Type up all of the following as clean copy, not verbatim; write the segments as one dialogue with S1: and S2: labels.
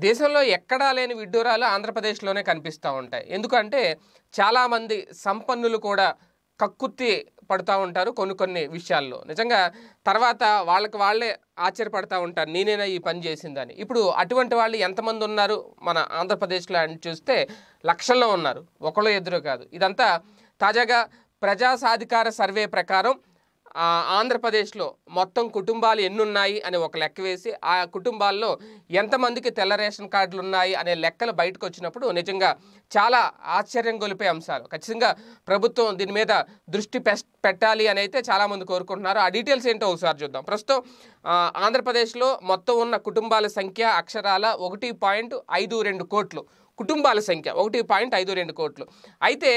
S1: దేశంలో ఎక్కడా లేని విడ్డూరాలు ఆంధ్రప్రదేశ్లోనే కనిపిస్తూ ఉంటాయి. ఎందుకంటే చాలామంది సంపన్నులు కూడా కక్కుర్తి పడుతూ ఉంటారు కొన్ని విషయాల్లో. నిజంగా తర్వాత వాళ్ళకి వాళ్ళే ఆశ్చర్యపడతా ఉంటారు, నేనేనా ఈ పని చేసిందని. ఇప్పుడు అటువంటి వాళ్ళు ఎంతమంది ఉన్నారు మన ఆంధ్రప్రదేశ్లో అని చూస్తే లక్షల్లో ఉన్నారు, ఒకళ్ళు ఇద్దరు కాదు. ఇదంతా తాజాగా ప్రజా సాధికార సర్వే ప్రకారం ఆంధ్రప్రదేశ్లో మొత్తం కుటుంబాలు ఎన్నున్నాయి అని ఒక లెక్క వేసి ఆ కుటుంబాల్లో ఎంతమందికి తెల్ల రేషన్ కార్డులు ఉన్నాయి అనే లెక్కలు బయటకు వచ్చినప్పుడు నిజంగా చాలా ఆశ్చర్యం గొలిపే అంశాలు. ఖచ్చితంగా ప్రభుత్వం దీని మీద దృష్టి పెట్టాలి అని అయితే చాలామంది కోరుకుంటున్నారు. ఆ డీటెయిల్స్ ఏంటో ఒకసారి చూద్దాం. ప్రస్తుతం ఆంధ్రప్రదేశ్లో మొత్తం ఉన్న కుటుంబాల సంఖ్య అక్షరాల 1.52 కోట్లు. కుటుంబాల సంఖ్య 1.52 కోట్లు. అయితే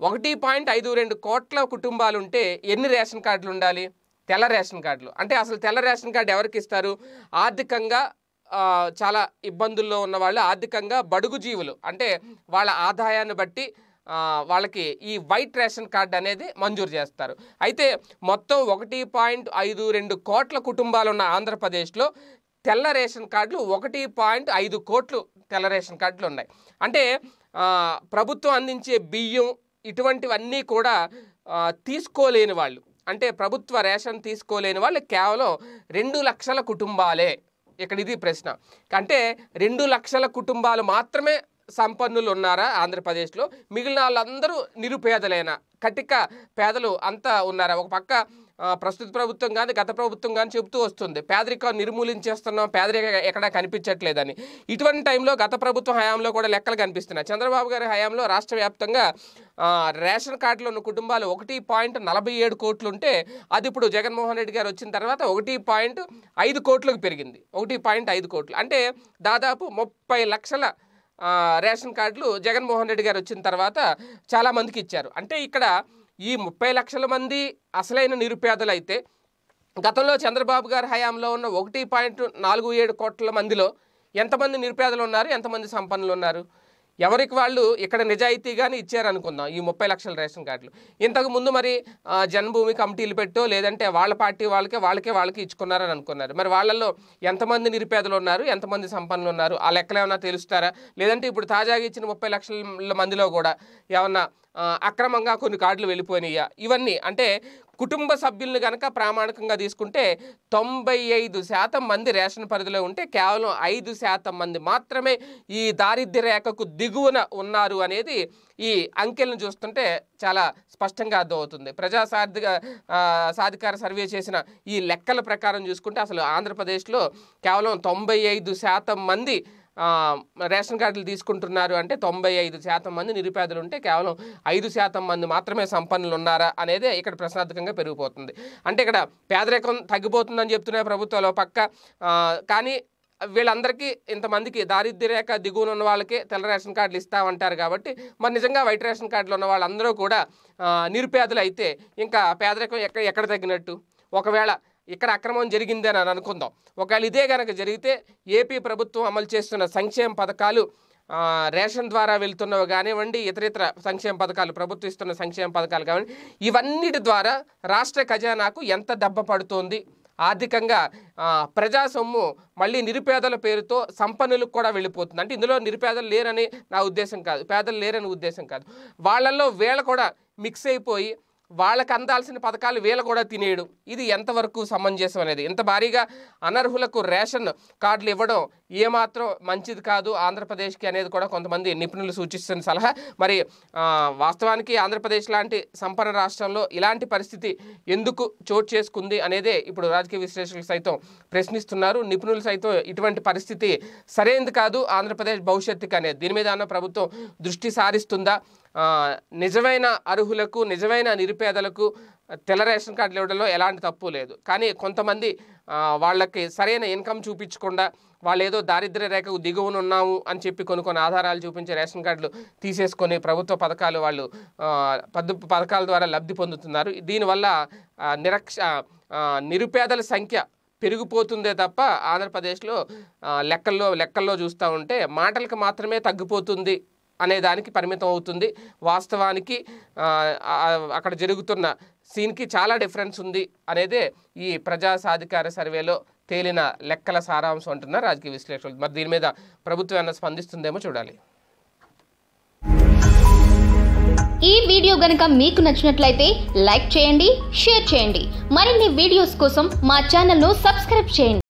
S1: 1.52 కోట్ల కుటుంబాలు ఉంటే ఎన్ని రేషన్ కార్డులు ఉండాలి? తెల్ల రేషన్ కార్డులు. అంటే అసలు తెల్ల రేషన్ కార్డు ఎవరికి ఇస్తారు? ఆర్థికంగా చాలా ఇబ్బందుల్లో ఉన్న వాళ్ళు, ఆర్థికంగా బడుగు జీవులు, అంటే వాళ్ళ ఆదాయాన్ని బట్టి వాళ్ళకి ఈ వైట్ రేషన్ కార్డు అనేది మంజూరు చేస్తారు. అయితే మొత్తం 1.52 కోట్ల కుటుంబాలు ఉన్న ఆంధ్రప్రదేశ్లో తెల్ల రేషన్ కార్డులు 1.5 కోట్లు తెల్ల రేషన్ కార్డులు ఉన్నాయి. అంటే ప్రభుత్వం అందించే బియ్యం ఇటువంటివన్నీ కూడా తీసుకోలేని వాళ్ళు, అంటే ప్రభుత్వ రేషన్ తీసుకోలేని వాళ్ళు కేవలం 2 లక్షల కుటుంబాలే. ఇక్కడ ఇది ప్రశ్న. అంటే 2 లక్షల కుటుంబాలు మాత్రమే సంపన్నులు ఉన్నారా ఆంధ్రప్రదేశ్లో? మిగిలిన వాళ్ళందరూ నిరుపేదలేనా? కటిక పేదలు అంతా ఉన్నారా? ఒక పక్క ప్రస్తుత ప్రభుత్వం కానీ గత ప్రభుత్వం కానీ చెబుతూ వస్తుంది పేదరికం నిర్మూలించేస్తున్నాం, పేదరికం ఎక్కడా కనిపించట్లేదని. ఇటువంటి టైంలో గత ప్రభుత్వం హయాంలో కూడా లెక్కలు కనిపిస్తున్నాయి. చంద్రబాబు గారి హయాంలో రాష్ట్ర వ్యాప్తంగా రేషన్ కార్డులో ఉన్న కుటుంబాలు 1.47 కోట్లు ఉంటే అది ఇప్పుడు జగన్మోహన్ రెడ్డి గారు వచ్చిన తర్వాత 1.5 కోట్లకు పెరిగింది. 1.5 కోట్లు అంటే దాదాపు 30 లక్షల రేషన్ కార్డులు జగన్మోహన్ రెడ్డి గారు వచ్చిన తర్వాత చాలామందికి ఇచ్చారు. అంటే ఇక్కడ ఈ 30 లక్షల మంది అసలైన నిరుపేదలు అయితే గతంలో చంద్రబాబు గారి హయాంలో ఉన్న 1.47 కోట్ల మందిలో ఎంతమంది నిరుపేదలు ఉన్నారు, ఎంతమంది సంపన్నులు ఉన్నారు? ఎవరికి వాళ్ళు ఇక్కడ నిజాయితీగానే ఇచ్చారనుకుందాం ఈ 30 లక్షల రేషన్ కార్డులు. ఇంతకు ముందు మరి జన్మభూమి కమిటీలు పెట్టో లేదంటే వాళ్ళ పార్టీ వాళ్ళకే ఇచ్చుకున్నారని అనుకున్నారు. మరి వాళ్ళల్లో ఎంతమంది నిరుపేదలు ఉన్నారు, ఎంతమంది సంపన్నులు ఉన్నారు? ఆ లెక్కలు ఏమన్నా తెలుస్తారా? లేదంటే ఇప్పుడు తాజాగా ఇచ్చిన 30 లక్షల మందిలో కూడా ఏమన్నా అక్రమంగా కొన్ని కార్డులు వెళ్ళిపోయినాయా? ఇవన్నీ అంటే కుటుంబ సభ్యులను కనుక ప్రామాణికంగా తీసుకుంటే 95% మంది రేషన్ పరిధిలో ఉంటే కేవలం 5% మంది మాత్రమే ఈ దారిద్ర్య రేఖకు దిగువన ఉన్నారు అనేది ఈ అంకెలను చూస్తుంటే చాలా స్పష్టంగా అర్థమవుతుంది. ప్రజా సాధికార సర్వే చేసిన ఈ లెక్కల ప్రకారం చూసుకుంటే అసలు ఆంధ్రప్రదేశ్లో కేవలం 95% మంది రేషన్ కార్డులు తీసుకుంటున్నారు. అంటే 95% మంది నిరుపేదలు ఉంటే కేవలం 5% మంది మాత్రమే సంపన్నులు ఉన్నారా అనేదే ఇక్కడ ప్రశ్నార్థకంగా పెరిగిపోతుంది. అంటే ఇక్కడ పేదరికం తగ్గిపోతుందని చెప్తున్నాయి ప్రభుత్వాలు పక్క, కానీ వీళ్ళందరికీ ఇంతమందికి దారిద్ర్య రేఖ దిగువన ఉన్న వాళ్ళకే తెల్ల రేషన్ కార్డులు ఇస్తామంటారు. కాబట్టి మరి నిజంగా వైట్ రేషన్ కార్డులు ఉన్న వాళ్ళందరూ కూడా నిరుపేదలు అయితే ఇంకా పేదరికం ఎక్కడ తగ్గినట్టు? ఒకవేళ ఇక్కడ అక్రమం జరిగిందని అని అనుకుందాం. ఒకవేళ ఇదే కనుక జరిగితే ఏపీ ప్రభుత్వం అమలు చేస్తున్న సంక్షేమ పథకాలు రేషన్ ద్వారా వెళ్తున్నవి కానివ్వండి, ఇతర సంక్షేమ పథకాలు, ప్రభుత్వం ఇస్తున్న సంక్షేమ పథకాలు కానివ్వండి, ఇవన్నిటి ద్వారా రాష్ట్ర ఖజానాకు ఎంత దెబ్బ పడుతోంది? ఆర్థికంగా ప్రజా సొమ్ము మళ్ళీ నిరుపేదల పేరుతో సంపన్నులకు కూడా వెళ్ళిపోతుంది. అంటే ఇందులో నిరుపేదలు లేరని నా ఉద్దేశం కాదు, పేదలు లేరని ఉద్దేశం కాదు. వాళ్ళల్లో వీళ్ళ కూడా మిక్స్ అయిపోయి వాళ్ళకి అందాల్సిన పథకాలు వీళ్ళ కూడా తినేయడం, ఇది ఎంతవరకు సమంజసం అనేది. ఇంత భారీగా అనర్హులకు రేషన్ కార్డులు ఇవ్వడం ఏమాత్రం మంచిది కాదు ఆంధ్రప్రదేశ్కి అనేది కూడా కొంతమంది నిపుణులు సూచిస్తున్న సలహా. మరి వాస్తవానికి ఆంధ్రప్రదేశ్ లాంటి సంపన్న రాష్ట్రంలో ఇలాంటి పరిస్థితి ఎందుకు చోటు చేసుకుంది అనేదే ఇప్పుడు రాజకీయ విశ్లేషకులు సైతం ప్రశ్నిస్తున్నారు. నిపుణులు సైతం ఇటువంటి పరిస్థితి సరైనది కాదు ఆంధ్రప్రదేశ్ భవిష్యత్తుకి అనేది. దీని మీద అన్న ప్రభుత్వం దృష్టి సారిస్తుందా? నిజమైన అర్హులకు, నిజమైన నిరుపేదలకు తెల్ల రేషన్ కార్డులు ఇవ్వడంలో ఎలాంటి తప్పు లేదు. కానీ కొంతమంది వాళ్ళకి సరైన ఇన్కమ్ చూపించకుండా వాళ్ళు ఏదో దారిద్ర్య రేఖకు దిగువన ఉన్నాము అని చెప్పి కొన్ని ఆధారాలు చూపించే రేషన్ కార్డులు తీసేసుకొని ప్రభుత్వ పథకాలు వాళ్ళు పథకాల ద్వారా లబ్ధి పొందుతున్నారు. దీనివల్ల నిరుపేదల సంఖ్య పెరిగిపోతుందే తప్ప ఆంధ్రప్రదేశ్లో లెక్కల్లో చూస్తూ ఉంటే మాటలకు మాత్రమే తగ్గిపోతుంది అనే దానికి పరిమితం అవుతుంది. వాస్తవానికి అక్కడ జరుగుతున్న సీన్కి చాలా డిఫరెన్స్ ఉంది అనేదే ఈ ప్రజా సాధికార సర్వేలో తేలిన లెక్కల సారాంశం అంటున్నారు రాజకీయ విశ్లేషకులు. మరి దీని మీద ప్రభుత్వం ఏమైనా స్పందిస్తుందేమో చూడాలి.
S2: ఈ వీడియో గనుక మీకు నచ్చినట్లయితే లైక్ చేయండి, షేర్ చేయండి. మరిన్ని వీడియోస్ కోసం మా ఛానల్ను సబ్స్క్రైబ్ చేయండి.